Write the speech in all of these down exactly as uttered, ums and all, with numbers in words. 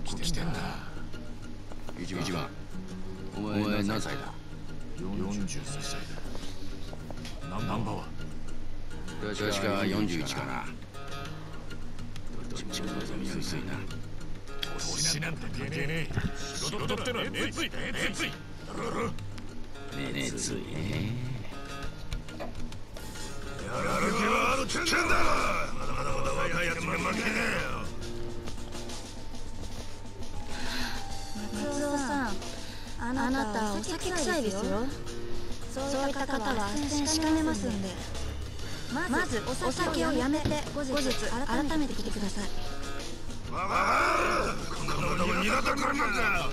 構来てんな。一番、お前何歳だ？ よんじゅうさんさいだ。ナンバーは確かよんじゅういちかな。どっちもちょっと見やすいな。 年なんて関係ねえ。仕事ってのは熱意だ、熱意。 熱意ね。 やる気はあるってんだ。まだまだまだ若いやつには負けねえよ。 松尾さん、あなたお酒臭いですよ。そういった方は斡旋しかねますんで、まずお酒をやめて後日改めて来てください。 わかる。こんなことも二度と来るなんだよ。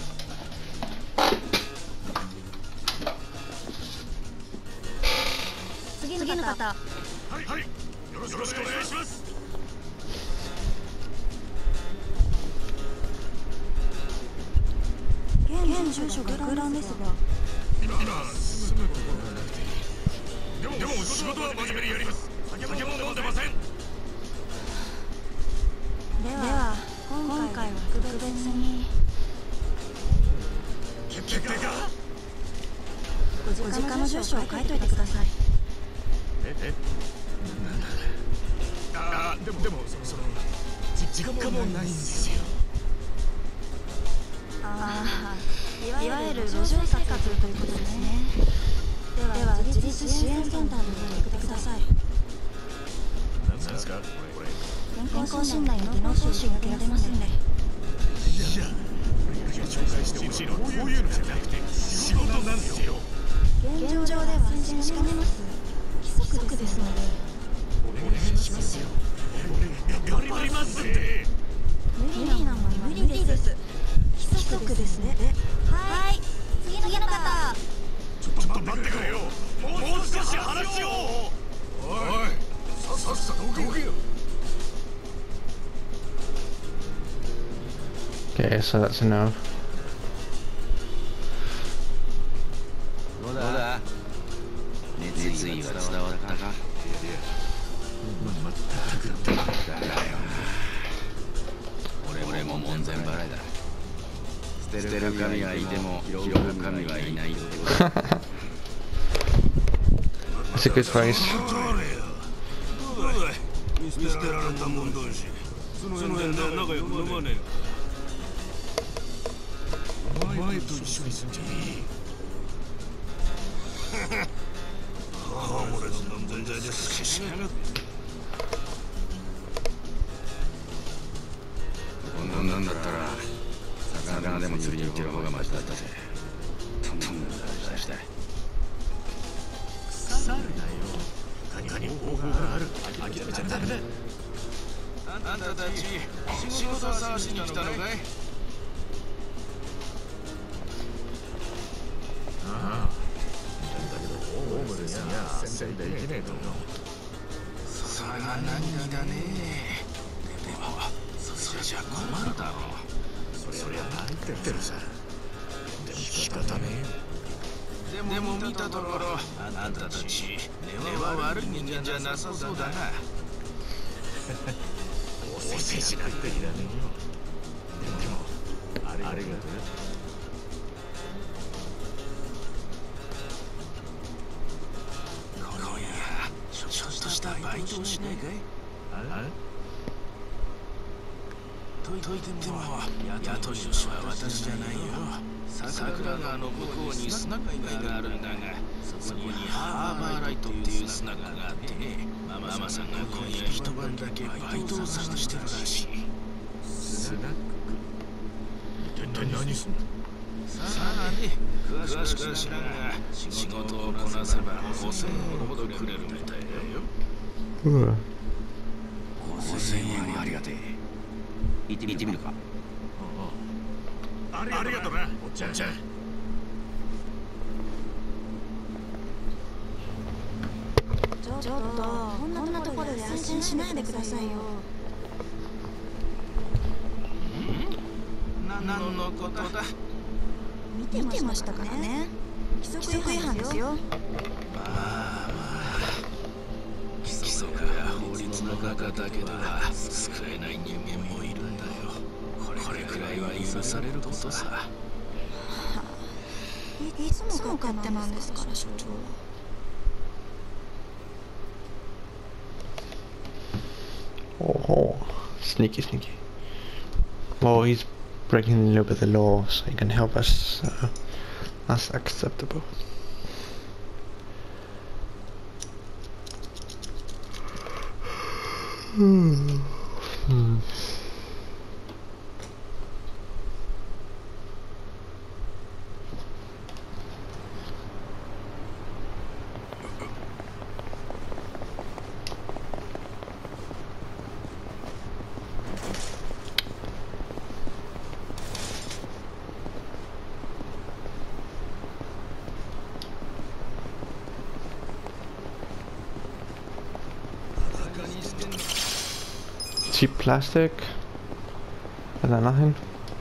次の方。 はいはい。よろしくお願いします。 現住所が空欄ですが。 今住むところがなくて。でもでも仕事は真面目にやります。酒も飲んでません。 では今回は特別に決定か。 ご実家の住所を書いといてください。 ええなんだ。ああでもでもその実家もないんですよ。 ああ、いわゆる路上生活ということですね。では自立支援センターに送ってください。 何ですかこれ。 健康診断や技能講習を受けられますんで。 いや紹介してほしいのはこういうのじゃなくて仕事なんですよ。 現状では斡旋しかねます。規則ですので。 お願いしますよ。俺頑張りますって。 無理なのは無理です。規則ですね。はい、次の方。 ちょっと待ってくれよ。もう少し話を。おい、さっさと動けよ。 Okay, so that's enough. どうだ？熱意は伝わったか？ まったくだだよ。俺も門前払いだ。捨てる神はいても拾う神はいないってことだ。 That's a good phrase. 見捨てられたもん同士。その辺で仲良く飲まねえよ。お前と一緒に住んじゃいい。ホームレスの分際で好きしやがって。 こんなんだったら魚でも釣りに行ってる方がマシだったぜ。とんとんだ出したい。 腐るなよ。何かに方法がある。諦めちゃダメだ。 あんたたち仕事探しに来たのかい？ ああ。だけどホームレスには宣伝できねえと思う。 それが何だね。でもそれじゃ困るだろう。 そりゃ泣いてってるさ。でも仕方ねえよ。でも見たところあんたたち根は悪い人間じゃなさそうだな。 お世辞なんていらねえよ。でもありがとうよ。 今夜ちょっとしたバイトをしないかい？ あれ？ といっても雇い主は私じゃないよ。桜川の向こうにスナック街があるんだが、そこにハーバーライトっていうスナックがあってね、ママさんが今夜一晩だけバイトを探してるらしい。 スナック？一体何すんの？ さあね、詳しくは知らんが、仕事をこなせばごせんえんほどくれるみたいだよ。 Ooh. ごせんえんありがてえ。行ってみるか？ ありがとうな、おっちゃん。ちょっとこんなところで斡旋しないでくださいよ。 何のことだ？ 見てましたからね。規則違反ですよ。 まあまあ、規則や法律の中だけでは救えない人間もいるんだよ。これくらいは許されることさ。 い, いつも勝手なんですから所長は。 Oh, sneaky, sneaky. Well, he's breaking a little bit of the law, so he can help us. Uh, that's acceptable. Hmm. Hmm. Cheap plastic? Is that nothing?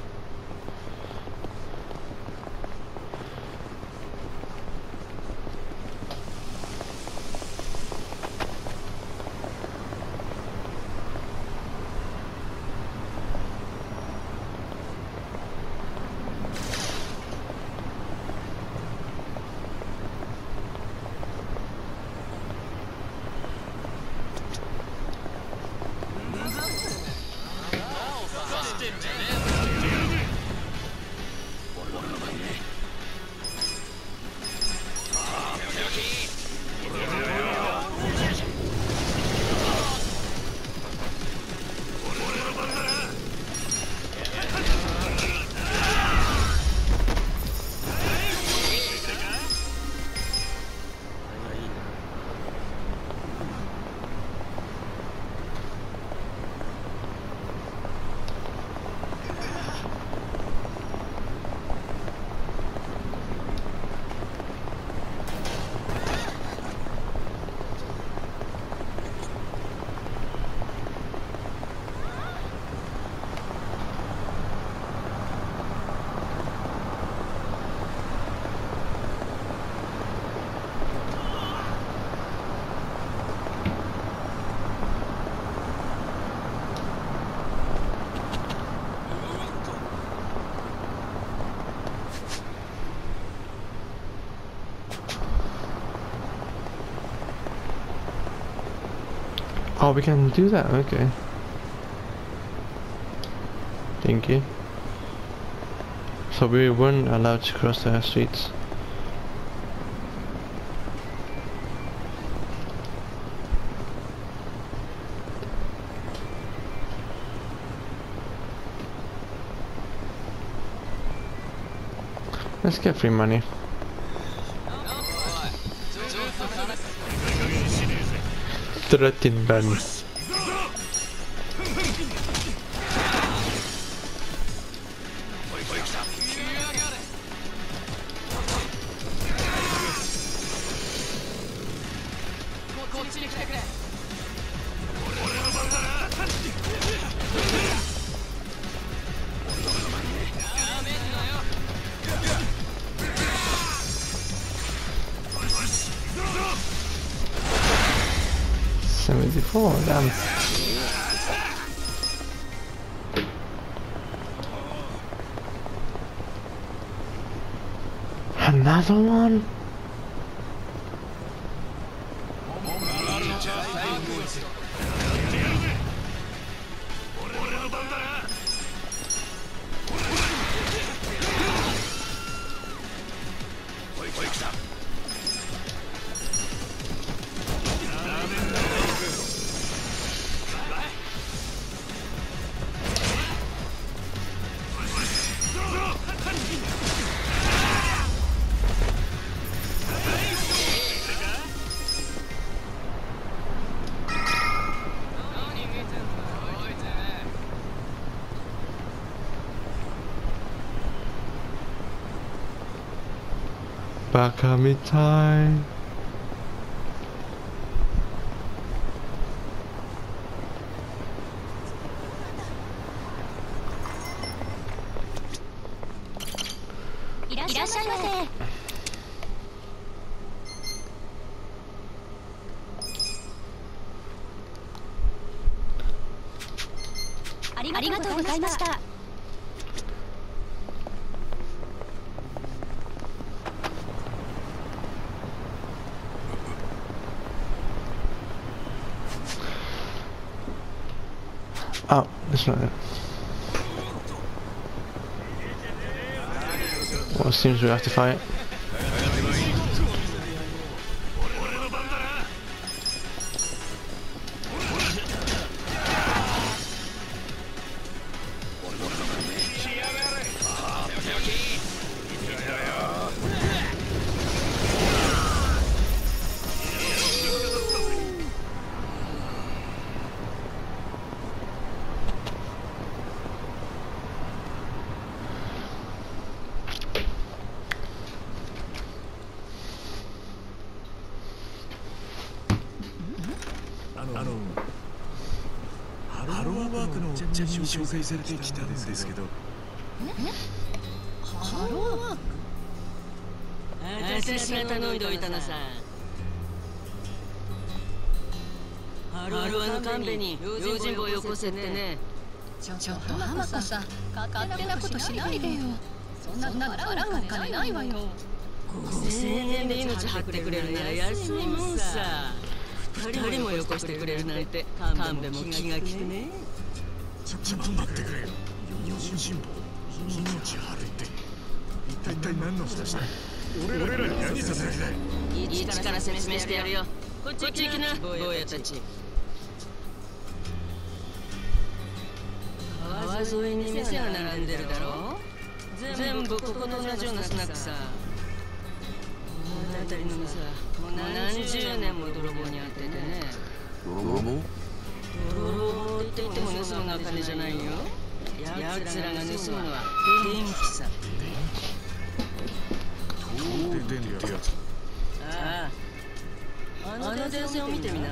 Oh, we can do that, okay. Thank you. So we weren't allowed to cross the streets. Let's get free money. Threaten Ben. seventy-four, damn. Another one? Baka mitai. Oh, that's not it. Well, it seems we have to fight. 紹介されてきたんですけど。 ハローワーク？私が頼んでおいたのさ。ハローワのカンペに用心棒をよこせってね。 ちょっと浜子さん、勝手なことしないでよ。そんなの払うお金ないわよ。 ごせんえんで命張ってくれるなら安いもんさ。二人もよこしてくれるなんてカンペも気が利くね。 ちょっと待ってくれよ。用心棒、命張るって一体何の話だ。俺らに何させる気だ。 一から説明してやるよ。こっち行きな、坊やたち。川沿いに店が並んでるだろ。全部ここと同じようなスナックさ。この辺りの店はもう何十年も泥棒にあってね。 泥棒？ 泥棒って言っても盗むのは金じゃないよ。奴らが盗むのは電気さ。 東電ってやつ。 ああ、あの電線を見てみな。こ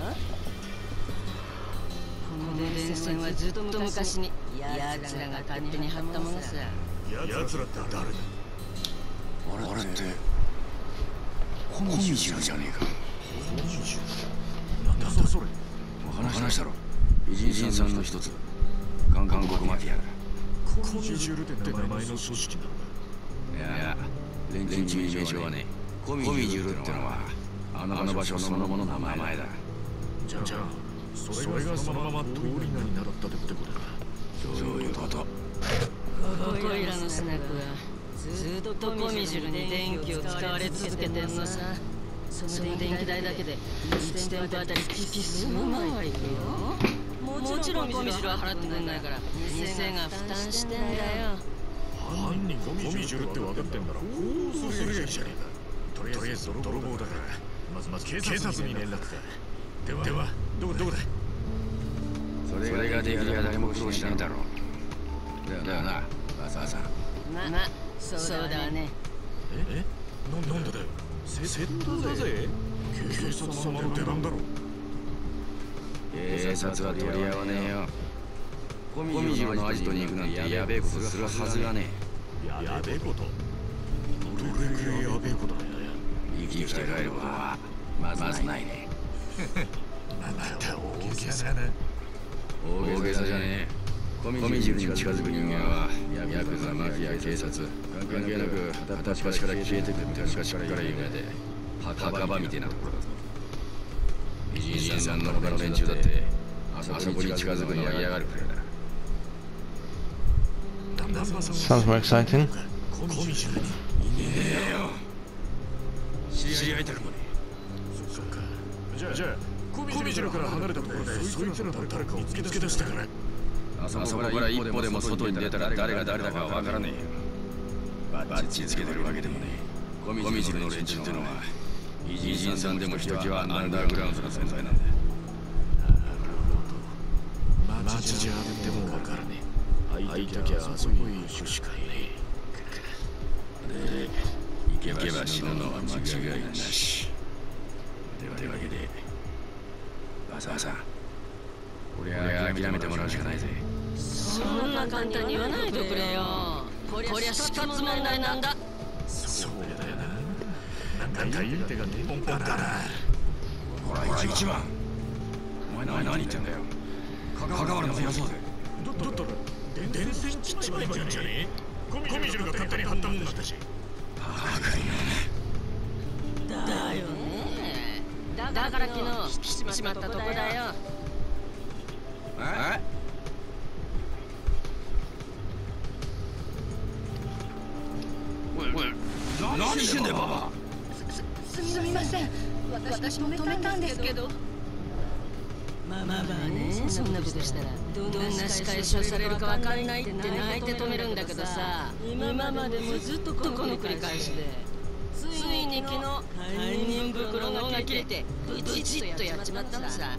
の電線はずっと昔に奴らが勝手に張ったものさ。 奴らって誰だ？ あれってコミジュじゃねえか。 コミジュ？なんだそれ？ 話したろ。偉人さんの一つ、韓国マフィアだ。 コミジュルって名前の組織なのか。 いや、連中名称はね、コミジュルってのはあの場所そのものの名前だ。 じゃあ、それがそのまま通り名になったってことだ。 そういうこと。 ここいらのスナックはずっとコミジュルに電気を使われ続けてんのさ。その電気代だけでいち店舗あたり数万割いくよ。もちろんコミジュルは払ってくんないから店が負担してんだよ。 犯人コミジュルって分かってんだろ。そうするやいいじゃねえか。とりあえず泥棒だからまずまず警察に連絡か。ではではどこどこだ。 それができりゃ誰も苦労しないんだろう。だよな、マサさん。 ままそうだわね。 ええなんでだよ。窃盗だぜ。警察様の出番だろ。 警察は取り合わねえよ。コミジュルのアジトに行くなんてやべえことするはずがねえ。やべえこと？どれくらいやべえことだよ。 生きて帰ることはまずないね。 また大げさだな。 大げさじゃねえ。コミジュルに近づく人間はヤクザ、マフィア、警察関係なく片っ端から消えてくって昔から有名で墓場みたいなところだぞ。偉人さんの他の連中だってあそこに近づくのは嫌がるくらいだ。 Sounds more exciting. コミジュルにいねえよ。知り合いたくもねえ。そっか。じゃあじゃあコミジュルから離れたところでそいつらの誰かを見つけ出したから。 あそこから一歩でも外に出たら誰が誰だかわからねえよ。バッチつけてるわけでもねえ。コミジュルの連中ってのは偉人さんでもひときわアンダーグラウンドな存在なんだ。 街じゃあってもわからねえ。入ってきゃあそこへ行くしかねえ。で、行けば死ぬのは間違いなし。というわけで、バサさん、俺は諦めてもらうしかないぜ。 そんな簡単に言わないでくれよ。こりゃ死活問題なんだ。 そうだよな。なんか言うてが根本だな。 ほら一番。お前何言ってんだよ。関わるのよそうぜ。 だったら電線切っちまえばいいんじゃねえ。コミジュルが勝手に貼ったもんなんだし。 バカにな。 だよね。だから昨日切っちまったとこだよ。 え？ おい、何してんだよババ。 すすみません、私も止めたんですけど。 まあまあまあね、そんなことしたらどんな仕返しをされるかわかんないって泣いて止めるんだけどさ、今までもずっとこの繰り返しで、ついに昨日堪忍袋の緒が切れてブチッとやっちまったのさ。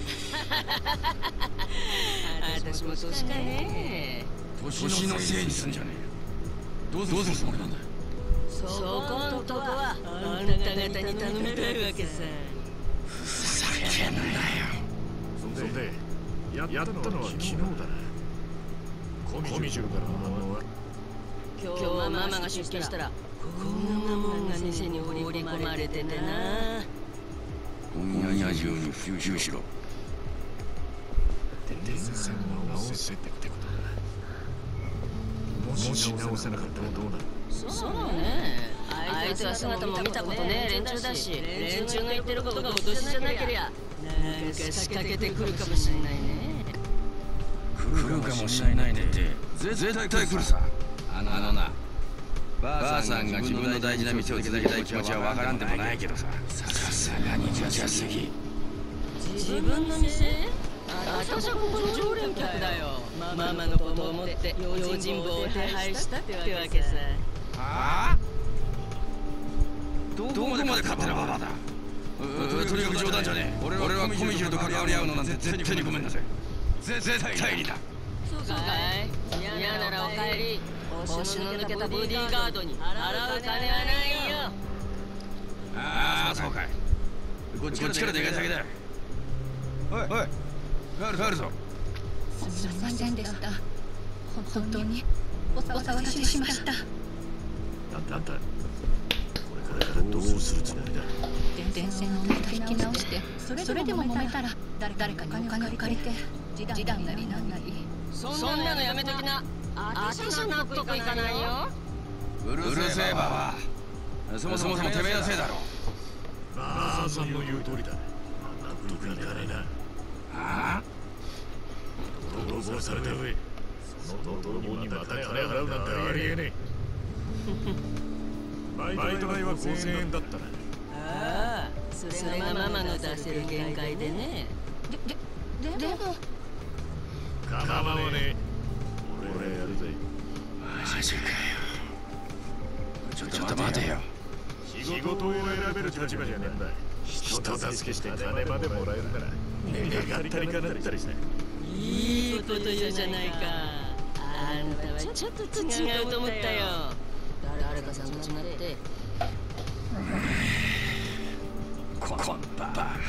私も年かね。 年のせいにすんじゃねえよ。どうするつもりなんだ。 そこんとこはあんた方に頼みたいわけさ。 ふざけんなよ。そんでやったのは昨日だな。コミジュからママは今日はママが出勤したらこんなもんが店に放り込まれててな。 今夜中に復旧しろ。電線を直せってことだ。もし直せなかったらどうなる。 そうね、相手は姿も見たことねえ連中だし、連中の言ってることが脅しじゃなけりゃなんか仕掛けてくるかもしんないね。 来るかもしんないねって絶対来るさ。あのあのな、ばあさんが自分の大事な店を手伝いたい気持ちはわからんでもないけどさ、さすがに邪すぎ。 自分の店？私はここの常連客だよ。ママのことを思って用心棒を手配したってわけさ。 はあ？どこまで勝手なババだ。とにかく冗談じゃねえ。俺はコミジュと関わり合うのなんて絶対にごめんなさい。絶対にだ。 そうかい？嫌ならお帰り。星の抜けたボディーガードに払う金はないよ。 ああ、そうかい。こっちからでかいだけだ。おいおい、帰る帰るぞ。 すみませんでした。本当にお騒がせしました。 あんた、これからどうするつもりだ。 電線をまた引き直して、それでも揉めたら誰かにお金を借りて示談なりなんなり。 そんなのやめときな。私は納得いかないよ。 うるせえババ。そもそもてめえのせいだろ。ばあさんの言う通りだ。納得いかねえな。ああ？泥棒された上、その泥棒にまた金払うなんてありえねえ。バイト代はごせんえんだったな。 ああ、それがママの出せる限界でね。 で、で、でも構わねえ。俺やるぜ。マジかよ。ちょっと待てよ。仕事を選べる立場じゃねえんだ。人助けして金までもらえるなら願ったりかなったりさ。 いいこと言うじゃないか。あんたはちょっと違うと思ったよ。誰かさんと違って。 こんばん。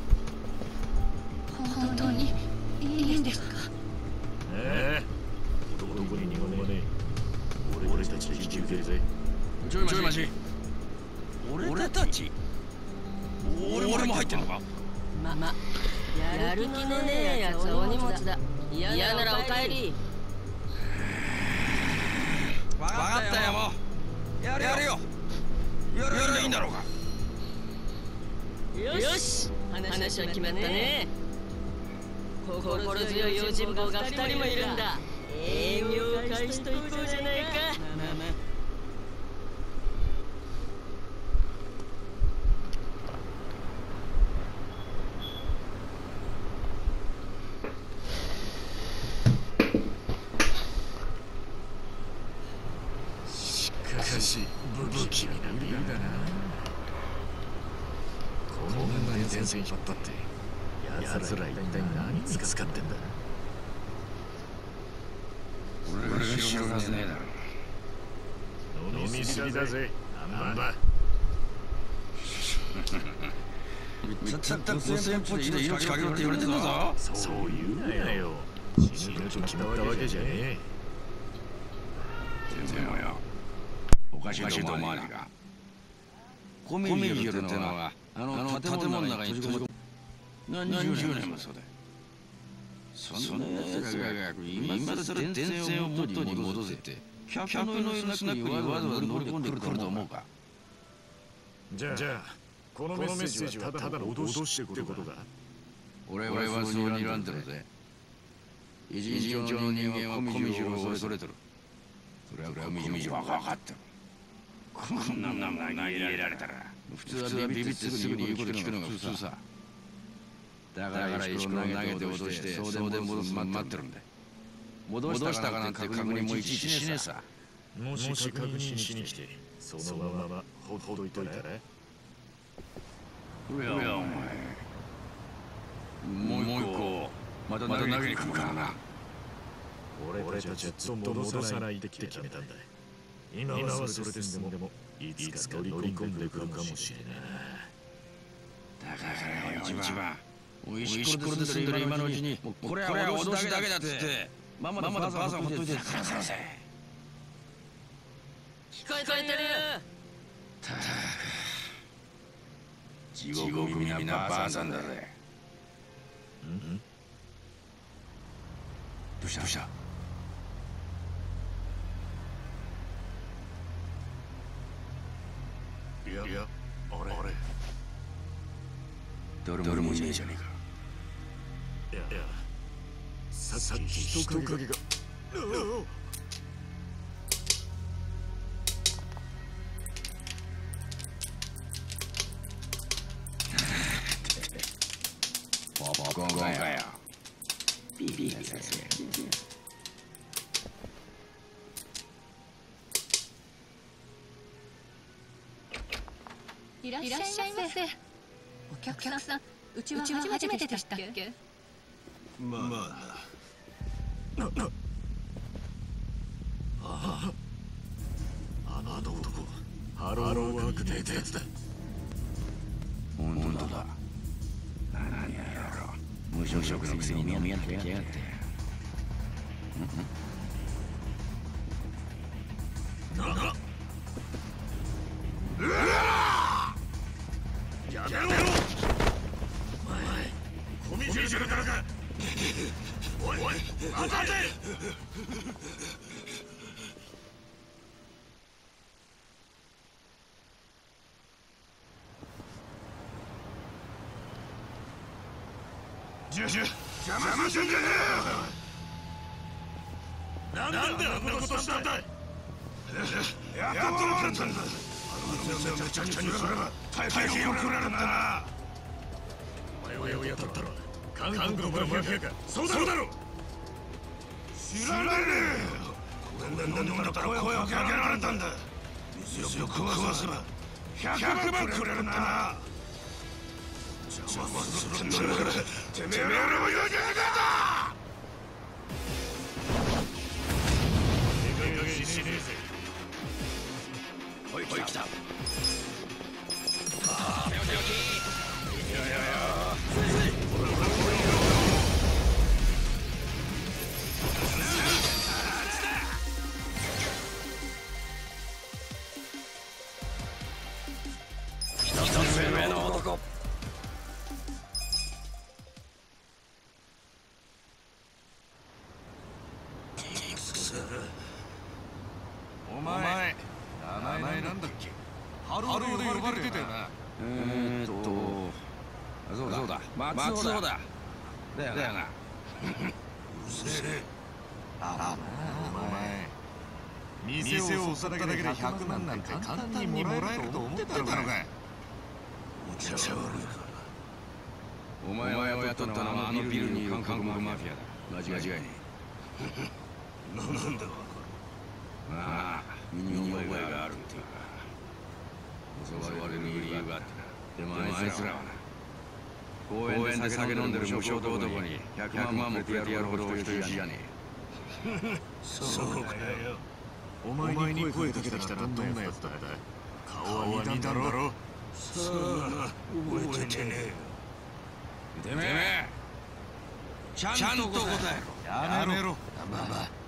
本当にいいんですか？ ええ。男に二言はねえ。俺たちで引き受けるぜ。ちょい待ち。俺たち？俺も入ってんのか？ ママ、やる気のねえやつはお荷物だ。嫌ならお帰り。 わかったよもう。やるよ。やるよいいんだろうか。 よし、話は決まったね。心強い用心棒が二人もいるんだ。営業開始といこうじゃないか。ママ。 しかし不気味な理由だな。こんなに電線引っ張って奴ら一体何に使ってんだ。俺が知るはずねえだろ。飲みすぎだぜナンバたったごせんポッチで命かけろって言われてんだぞ。そう言うなよ。死ぬと決まったわけじゃねえ。でもよ、おかしいと思わねえか。コミジュルってのはあの建物の中に閉じ込め何十年もそうだ。そんな奴らが今だったら電線を元に戻せて客のいるスナックにわざわざ乗り込んでくると思うか。じゃあこのメッセージはただの脅しってことだ。俺はそう睨んでるぜ。偉人上の人間はコミジュルを恐れてる。それはコミジュルは分かってる。 こんなもん投げられたら普通はビビってすぐに言うこと聞くのが普通さ。だから石ころ投げて脅して送電戻すま待ってるんだ。戻したかなんて確認もいちいちしねえさ。 もし確認しに来てそのままほっといといたら。いやお前もう一個また投げに来るからな。 俺たちはずっと戻さないできて決めたんだ。今はそれで済んでもいつか乗り込んでくるかもしれない。 だからよ一番おいしっころで住んでる今のうちにこれは脅しだけだっつってママとばあさんほっといてさらさらせ。 聞こえてる。 たく地獄耳なばあさんだぜ。ん？どうしたどうした？ いやいやあれあれ誰もいねえじゃねえか。 いやいやささっき人影が。 ゴンゴンかよ。ビビだぜ。 いらっしゃいませ。お客さん、うちは初めてでしたっけ？ まあな。 ああ、あの男、ハローワークでやったやつだ。 本当だ。何やろ。無所属のくせに飲み屋ってきやがって。 なんだ。うわやめろ。お前、コミジュルからか。おいおい、当たれ。ジュジュ、邪魔すんじゃねえよ。なんであんなことしたんだい。やっと分かったんだ。あの店をめちゃくちゃにすれば大金をくれるんだな。お前を雇ったのは韓国のマフィアか。そうだろう。知らねえよ。なんで飲んだったら声をかけられたんだ。店を食わせばひゃくまんくれるんだな。邪魔するんだからてめえらも言うじゃねえか。手加減しねえぜ。おい来た。ああ、よしよし。いやいやいや。ほらほらほら。一つ目の男。お前、名前なんだっけ？ハローで呼ばれてたよな。 えーっと、そうだ、そうだ、松尾だ。だよな。 うせえ。あら、お前、店を襲っただけでひゃくまんなんて簡単にもらえると思ってたのか。お茶悪いか。 お前を雇ったのはあのビルにいる韓国マフィアだ。間違いねえ。なんだわ。 まあ、身に覚えがあるっていうか。襲われる理由があってな。でもあいつらはな、公園で酒飲んでる無償男にひゃくまんもくれてやるほど人質じゃねえ。そうかよ。お前に声かけてきたらどんなやつだ。顔は似たんだろ。さあ、覚えてねえよ。 てめえ、ちゃんと答えろ。 やめろ。 まあまあ。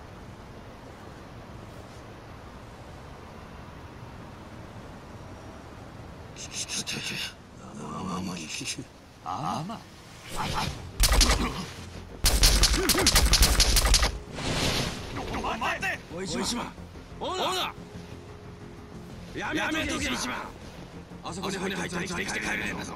聞きたけ。あままに聞く。あま。待て。 おい一番。おうだ。やめとけ一番。あそこに入ったら生きて帰れねえんだぞ。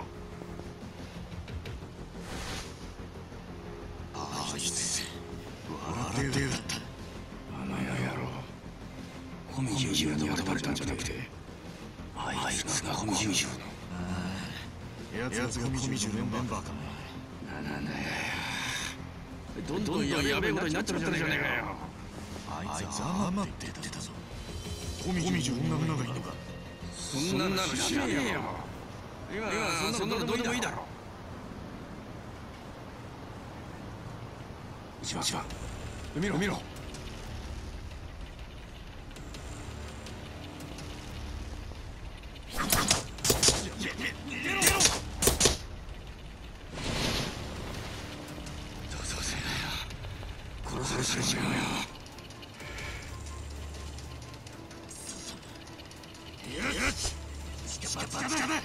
あいつ笑ってやがった。 あの野郎。コミジュに雇われたんじゃなくてあいつがコミジュの。 やつがコミジュのメンバーか。 なんだよ。どんどんやべえことになっちゃうじゃねえかよ。 あいつアマって言ってたぞ。コミジュ女がいるのか。 そんなの知らねえよ。今そんなのどうでもいいだろ。一番一番見ろ見ろ。殺されちゃうよ。 よし、しかばつかだ。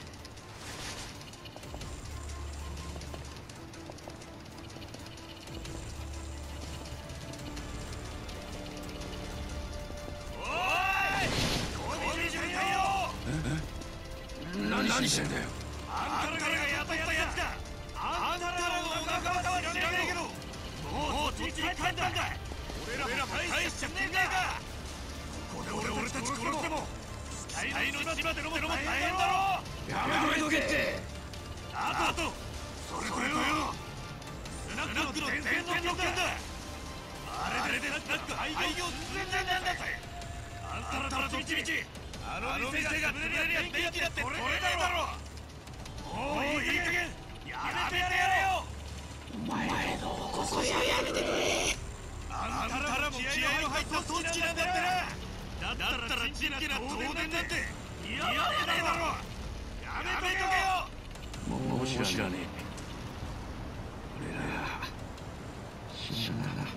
何してんだよ。 あんたらがやったやつだ。あんたらの仲間とは知らねえけど、もうそっちに帰ったんだ。俺らも返しちゃってねえか。ここで俺俺たち殺しても死体の島でのも大変だろ。 やめとけって。 あとあとそれとよ、スナックの伝説の曲だ。あれでスナック廃業寸前なんだぜ。あんたらどっちみちあの店が潰れりゃ電気だって取れないだろ。もういい加減やめてやれよ。 お前のここややめてくれ。 あんたらも気合の入った組織なんだってな。だったらちんけな東電なんて嫌だだろ。やめとけよ。 もう知らねえ。俺ら死んだな。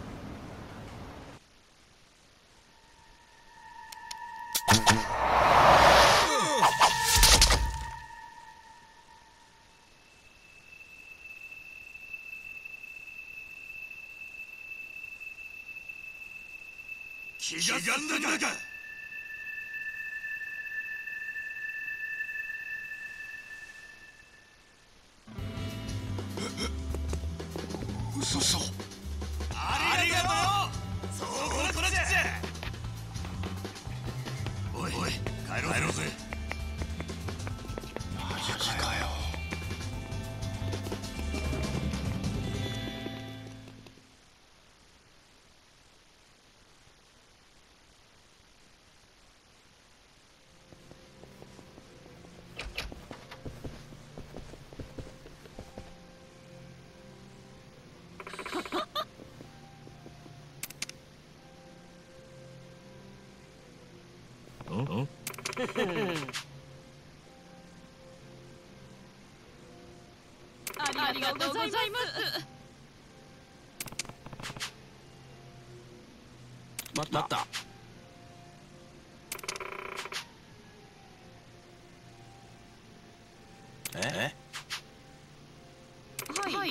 気が済んだか。 嘘嘘。 ありがとう。そうこなっちゃ。おいおい、帰ろう帰ろうぜ。 マジかよ。 ありがとうございます。 待った。え？ はい。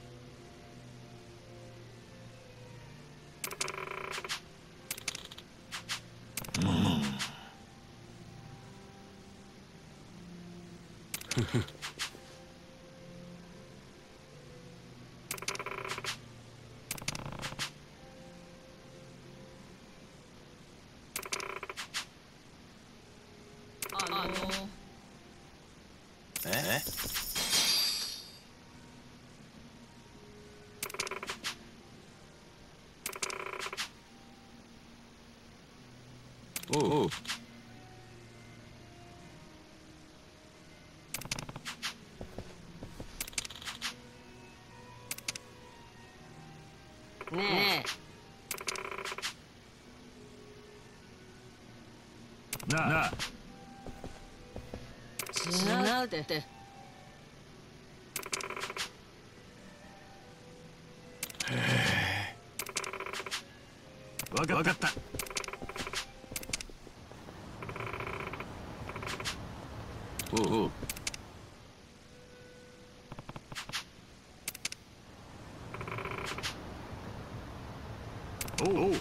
あのえ？おうおう。 ねなあなあ。 え、違うって。 わかった。 おうおう。 おうおう。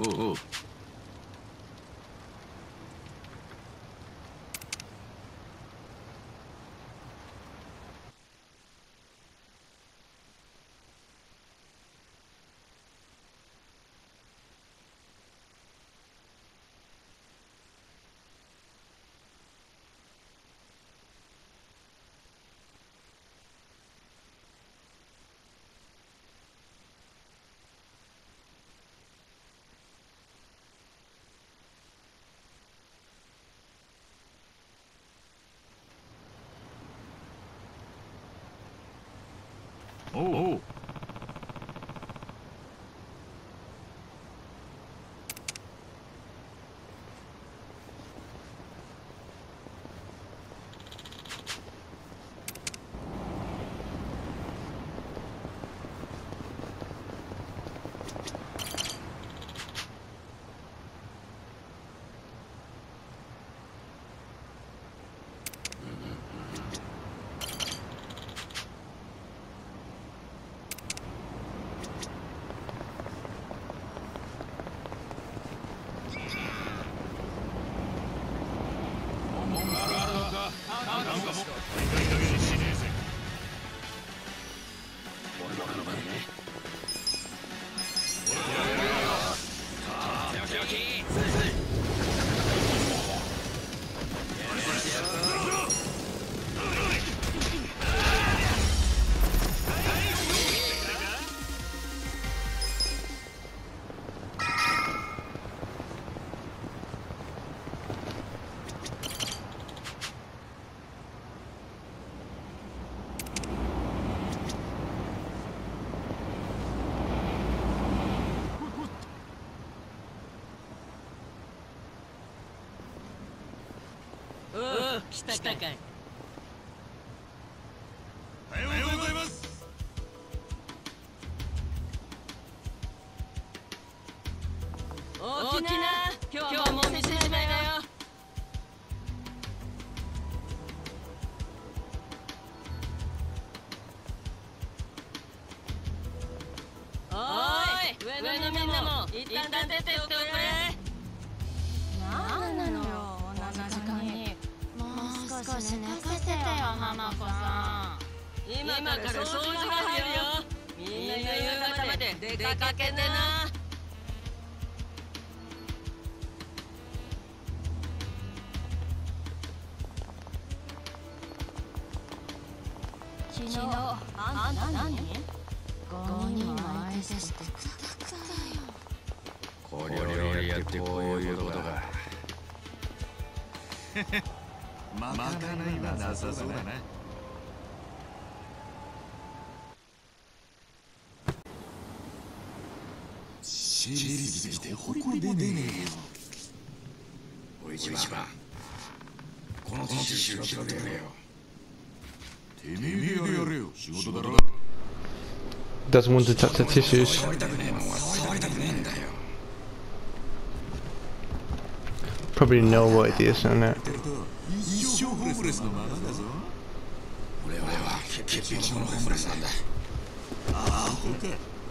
おうおう。おうおう。 来たかい。 おはようございます。 大きな、今日はもう店じまいだよ。おーい、上のみんなも一旦出てっておくれ。 なんなのよ、こんな時間に。もう少し寝かせてよ、花子さん。 今から掃除が入るよ。みんな夕方まで出かけてな。 昨日、あんた何？ごにんも相手してくたくただよ。 これをやってこういうことか。 まかないはなさそうだな。シェリーズでほこりも出ねえよ。 おい一番、このティッシュを拾ってくれよ。 てめえでやれよ、仕事だろ。 Doesn't want to touch the tissues. 触りたくねえもんは触りたくねえんだよ。 Probably no idea, so no. 一生ホームレスのままだぞ。 俺は潔癖症のホームレスなんだ。 ああ、ほか。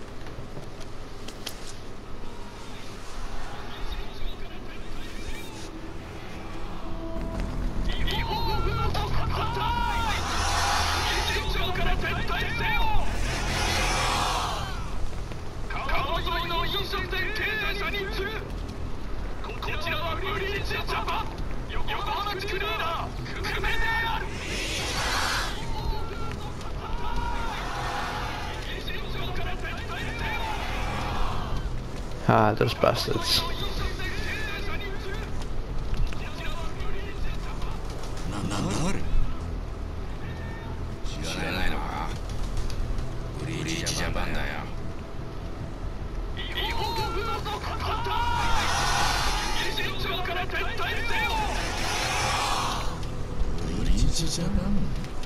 Ah, those bastards. 知らないのか？ブリーチジャパンだよ。 ブリーチジャパン。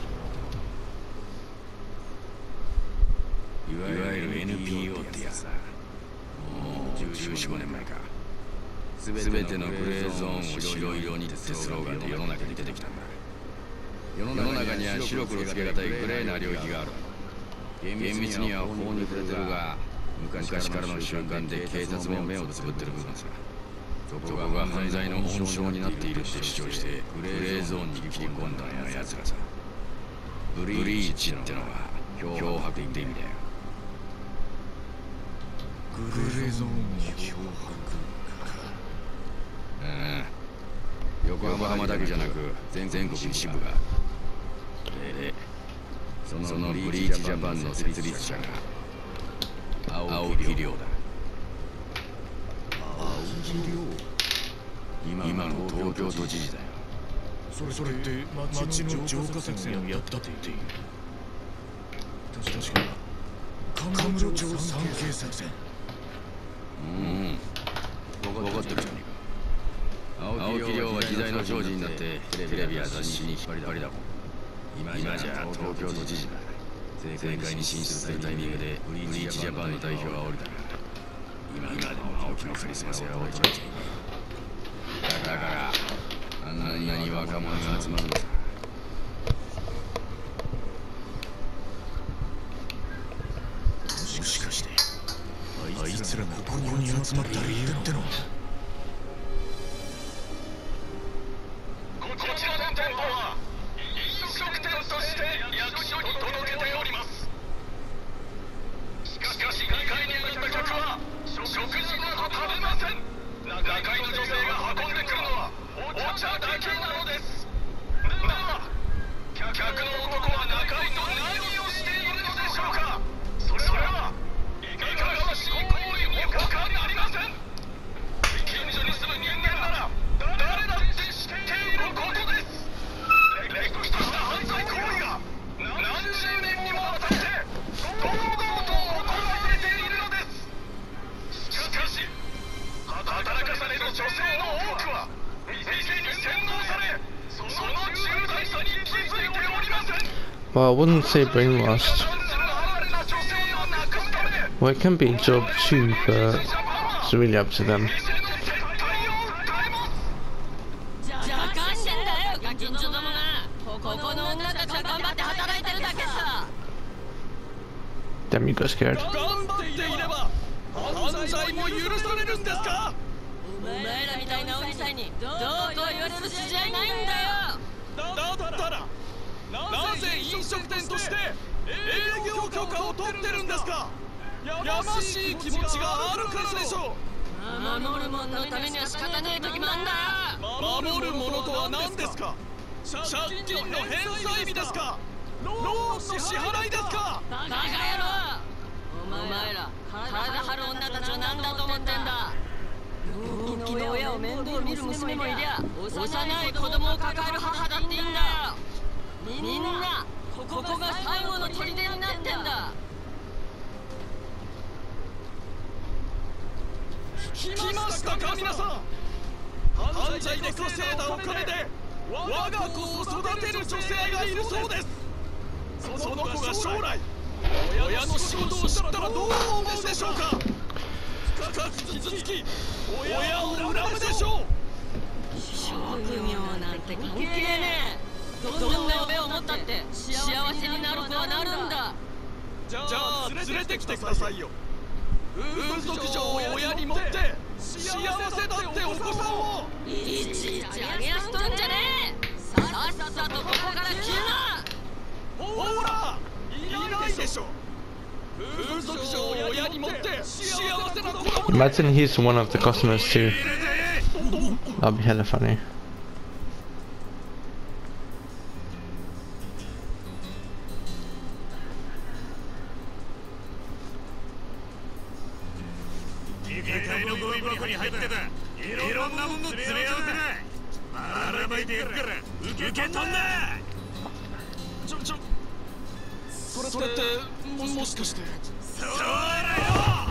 いわゆる エヌピーオー ってやつだ。もうじゅうよん、ごねんまえか。すべてのグレーゾーンを白色にってスローガンで世の中に出てきたんだ。世の中には白黒つけがたいグレーな領域がある。厳密には法に触れてるが、 昔からの習慣で警察も目をつぶってる部分さ。そこが犯罪の温床になっているって主張してグレーゾーンに切り込んだような奴らさ。ブリーチってのは脅迫って意味だよ。 グレーゾーンに脅迫か。 ああ、横浜だけじゃなく全国に支部が。で、そのブリーチジャパンの設立者が青木亮だ。 青木亮。 今の東京都知事だよ。 それって町の浄化作戦をやったって言っている。確か神室町三景作戦。 うん分かってるじゃねえか。青木亮は時代の寵児になってテレビや雑誌に引っ張りだもん。今じゃ東京都知事だ。政界に進出するタイミングでブリーチジャパンの代表は降りたが、今でも青木のカリスマ性は衰えていない。だからあんなに若者が集まるんだ。 もしかしてあいつらがここに集まった理由ってのは。 こちらの店舗は飲食店として役所に届けております。しかしにかいに上がった客は食事など食べません。中階の女性が運んでくるのはお茶だけなのです。では客の男は中井と何をしているのでしょうか。それはいかがわしい行為に他なりません。近所に住む人間なら誰だって知っていることです。れっきとした犯罪行為が何十年にもわたって堂々と行われているのです。しかし働かされる女性の多くは店に洗脳され、その重大さに気づいておりません。 Well, I wouldn't say brainwashed. Well, it can be a job too, but it's really up to them. ここの女たちは頑張って働いてるだけさ。 Damn, you got scared. 頑張っていれば犯罪も許されるんですか。 お前らみたいなおじさんにどうこう言われる筋合いないんだよ。 だったらなぜ飲食店として営業許可を取ってるんですか。やましい気持ちがあるからでしょう。 守るもんのためには仕方ねえ時もあんだよ。 守るものとは何ですか。借金の返済日ですか。ローンの支払いですか。 バカ野郎、お前ら体張る女たちを何だと思ってんだ。病気の親を面倒見る娘もいりゃ、幼い子供を抱える母だっていいんだよ。みんなここが最後の砦になってんだ。 来ましたか皆さん。犯罪で稼いだお金で我が子を育てる女性がいるそうです。その子が将来親の仕事を知ったらどう思うでしょうか。深く傷つき親を恨むでしょう。 職業なんて関係ねえ。どんな夢を持ったって幸せになる子はなるんだ。 じゃあ連れてきてくださいよ。風俗嬢を親に持って幸せだってお子さんを。 いちいちあげやしとんじゃねえ。さっさとここから消えな。 ほらいないでしょ。風俗嬢を親に持って幸せな子供。 Imagine he's one of the customers too. That'd be hella funny. にかいのゴミ箱に入ってたいろんなもんの詰め合わせだ。ばらまいてやるから受け取んな。 ちょちょそれそれってももしかして。 そうだよ。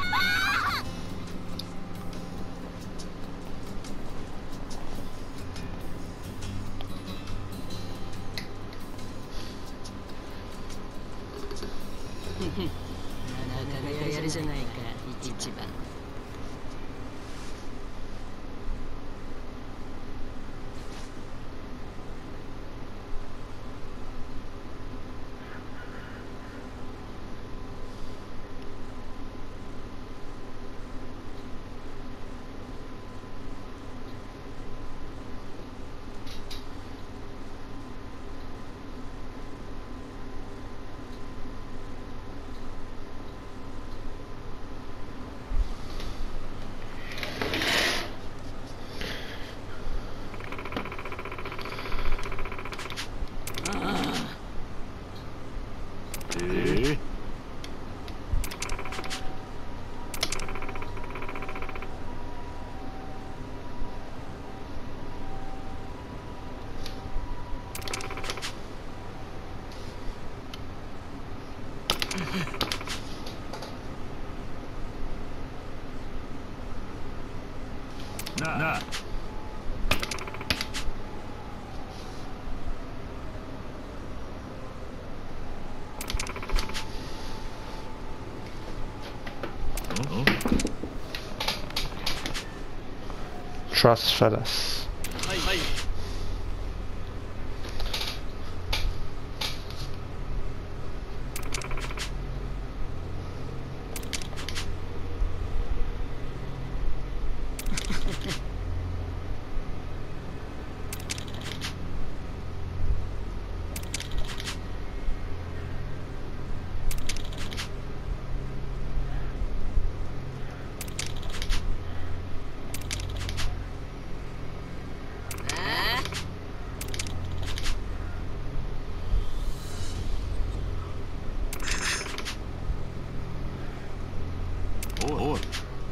なかなかやるじゃないか一番。 なな。 Trust fellas. はいはい。 おい。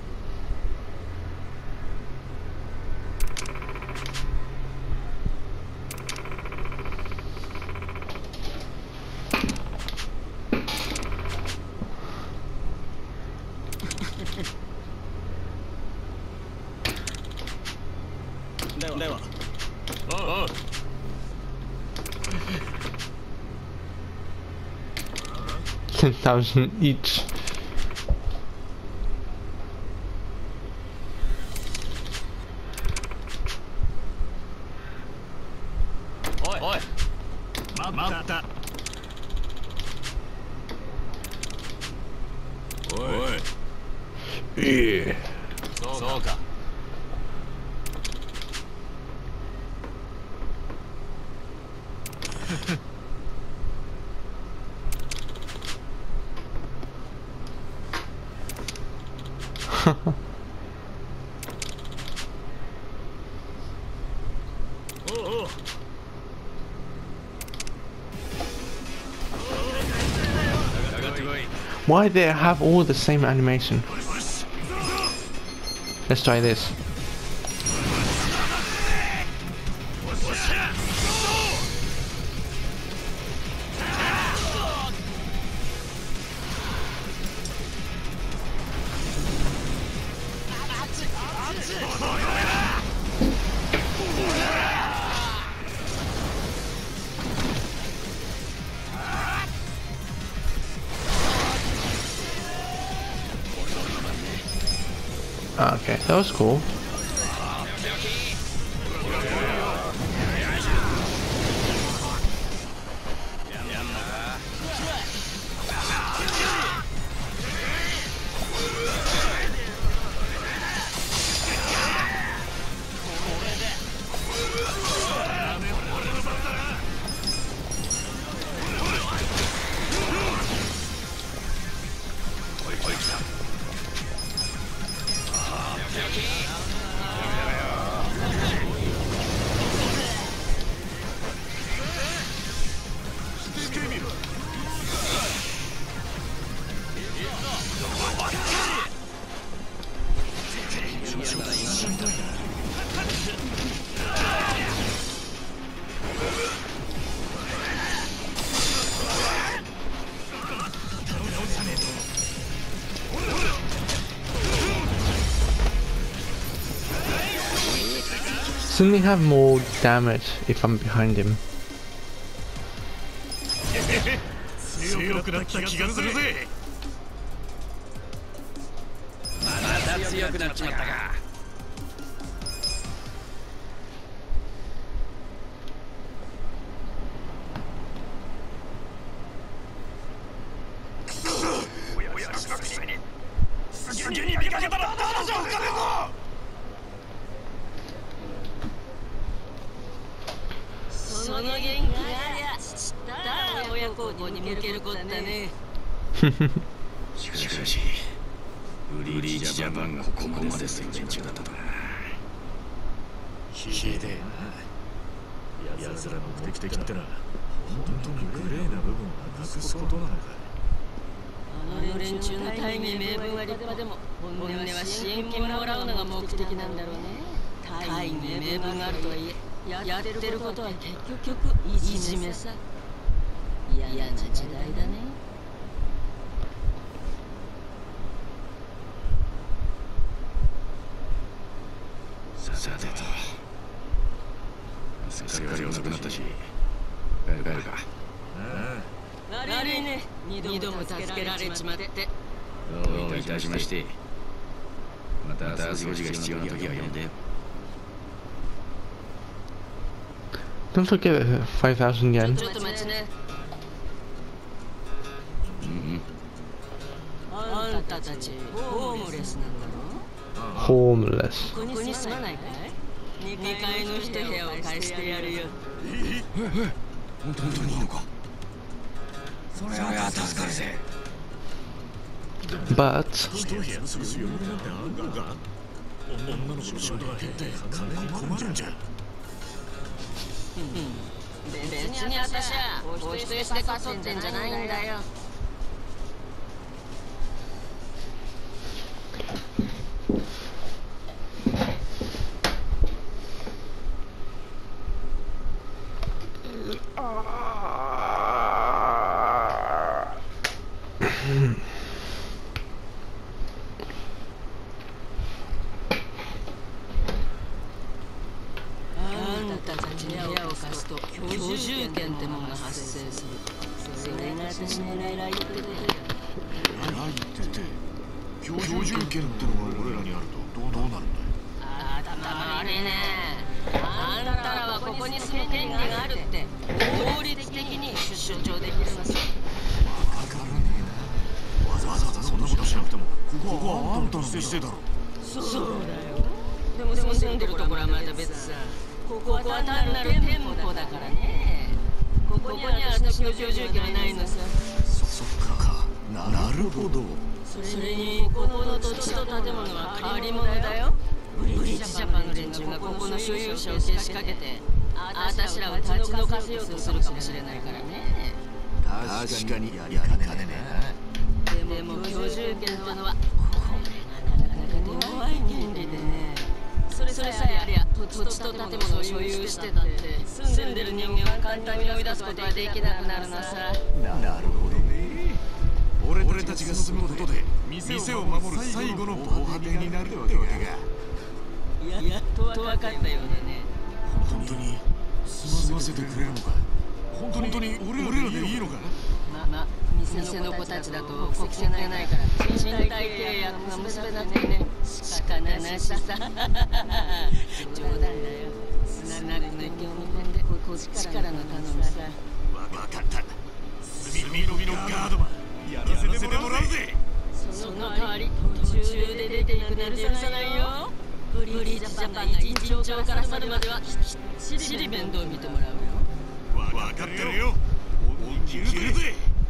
ではでは。 おうおう。 ten thousand each. おい。待った。おい。 Yeah. そうか。おうおう。 Why they have all the same animation? Let's try this. Ah, okay, that was cool. Shouldn't we have more damage if I'm behind him? 強くなった気がするぜ。 また強くなっちまったか。 次に見かけたら話を深めるぞ。 その元気がありゃスター親孝行に向けることだね。 しかしブリーチジャパンがここまでする連中だったとは。 ひでえな。奴らの目的ってのは本当にグレーな部分をなくすことなのか。 あの連中の大義名分は立派でも本音は支援金もらうのが目的なんだろうね。大義名分があるとはいえやってることは結局いじめさ。嫌な時代だね。 さてとすっかり遅くなったし帰る帰るか。 悪いね、二度も助けられちまって。 どうもいたしまして。また掃除が必要な時は呼んでよ。 Don't forget five thousand yen. ちょっと待ちね。 うんあんたたちホームレスなんだろ。 Homeless. ここに住まないかい？にかいの一部屋を貸してやるよ。 ええ、本当にいいのか。それは助かるぜ。 But 一部屋すぐすぐなんてあんのか。女の子の仕事が減って金に困るんじゃ。 別に私はお人よしでかそってんじゃないんだよ。居住権ってものが発生する。それが私の狙いってて。 狙いってて。居住権ってのが俺らにあるとどうどうなるんだよ。 頭悪いね。あんたらはここに住む権利があるって法律的に主張できるのさ。 わからねえな。わざわざそんなことしなくてもここはあんたの接してだろ。 そうだよ。でも住んでるところはまた別さ。ここは単なる店舗だからね。ここには私の居住権はないのさ。 そ、そっか。な、なるほど。 それにここの土地と建物は変わり者だよ。ブリッジジャパンの連中がここの所有者をけしかけて、あたしらを立ち退かせようとするかもしれないからね。 確かにやりかねねえ。でも居住権とのはこれがなかなか弱い権利でね。それさえありゃ土地と建物を所有してたって住んでる人間は簡単に追い出すことはできなくなるのさ。 なるほどね。俺俺たちが住むことで店を守る最後の防波堤になるってわけか。 やっと分かったようだね。 本当に住ませてくれるのか。本当に俺らでいいのか。 まま店の子たちだと国籍がないから賃貸契約が結べなくてね。仕方なしさ。冗談だよ。スナックの意見を見込んでこっちからの頼みさ。 わかった。隅のみのガードマンやらせてもらうぜ。 その代わり途中で出ていくなんて許さないよ。ブリッジジャパンが一日長から去るまではきっちり面倒見てもらうよ。 わかってるよ。本気でぜ。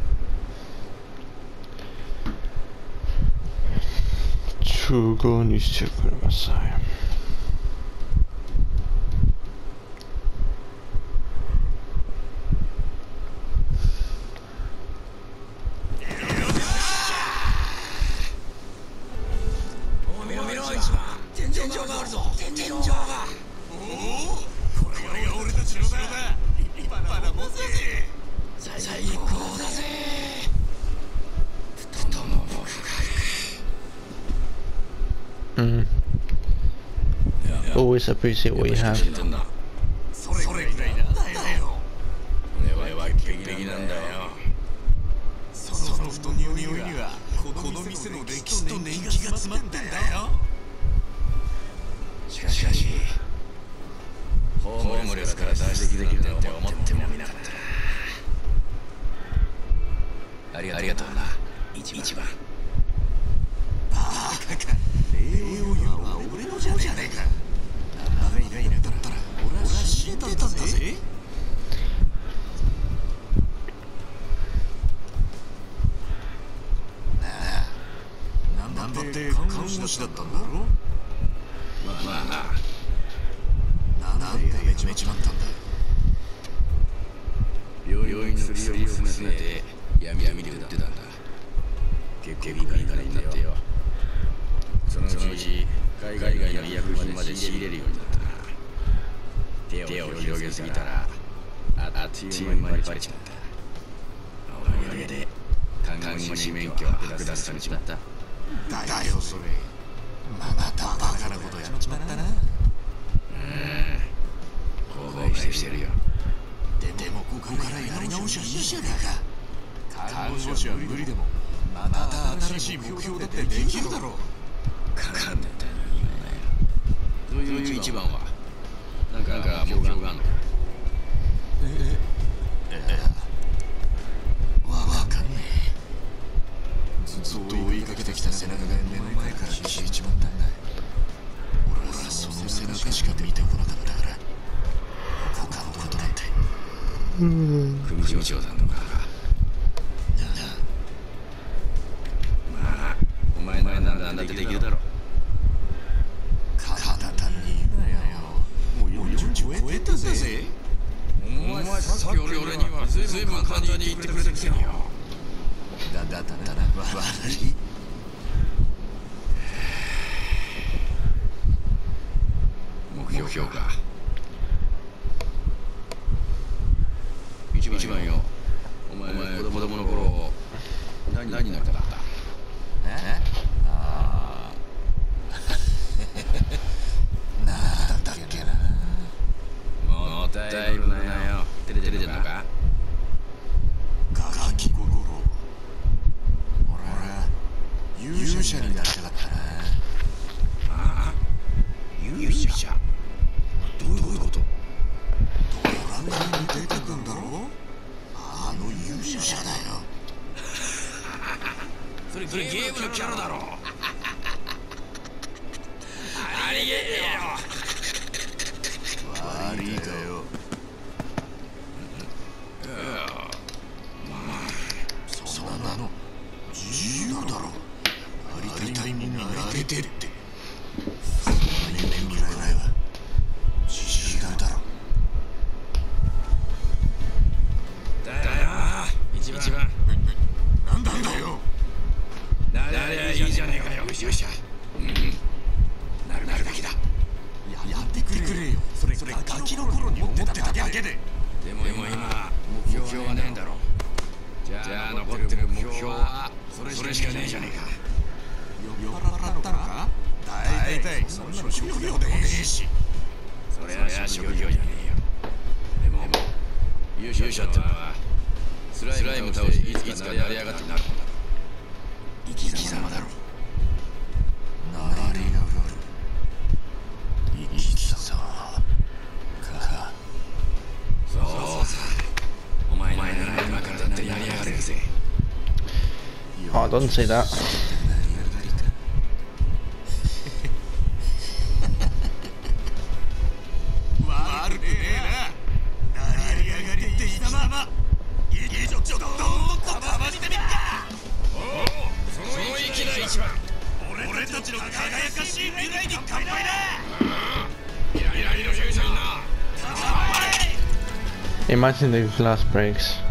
中合にしてくれまさい。Mm. Always appreciate what you have. それくらいなんだよ。俺は完璧なんだよ。その太匂いにはこの店の歴史と年季が詰まってんだよ。 しかしホームレスから脱出できるなんて思ってもみなかった。ありがとうな、一番。 バカか。礼を言うのは俺のじゃねえか。あれ以来だったら俺は死んでたんだぜ。なんだって看護師だったんだろ。 まあな。 なんでやめちまったんだ。 病院の薬を勧めて闇闇で売ってたんだ。結構いい金になってよ。そのうち海外の医薬品まで仕入れるようになったな。手を広げすぎたらあっちゅう間にバレちまった。おかげで看護師免許は剥奪されちまった。 だよそれ。またバカなことやっちまったな。 護者いいじゃねえか。看護師は無理でもまた新しい目標だってできるだろう。 簡単に言うなよ。そういう一番はなんか目標があるのか。 ええわわかんねえ。ずっと追いかけてきた背中が目の前から消えちまったんだ。俺はその背中しか見てこなかったから他のことなんて。 組長さんのか。まあお前ならなんだってできるだろう。 簡単に言うなよ。もうよんじゅう超えたぜ。 お前さっき俺にはずいぶん簡単に言ってくれたくせによ。 だだだだな悪い。 目標か。一番一番よ。お前子供の頃何何になりたかった？ え？ああ。なんだっけな。 もったいぶなよ。照れてるんのか？ ガキ頃。俺は勇者になりたかったな。 ああ、勇者。どういうこと？ ドラマに出てくんだろ？あの勇者だよ。 それゲームのキャラだろ。ありえねえよ。 悪いかよ。そんなの自由だろ。なりたいもんになれてって。そんな夢見るくらいは自由だろ。 だよ一番。 なんだんだよ。 なりゃいいじゃねえかよ。勇者。なるなるべきだ。 やってくれよ。それそれガキの頃に思ってただけで。 でも今目標はねえんだろ。じゃあ残ってる目標はそれしかねえじゃねえか。 酔っ払ったのか？大体そんなの職業でもねえし。 そりゃ職業じゃねえよ。でも勇者ってのはスライム倒していつか成り上がってなるもんだろ。生き様だろ。 成り上がる。生き様か。 そうさ。お前なら今からだって成り上がれるぜ。 Oh, don't say that. 悪くねえな。成り上がりっていざま。いいちょちょっとかましてみっか。 おお、その息だ一番。 俺たちの輝かしい未来に乾杯だ。 未来の勇者にな。 Imagine these last breaks.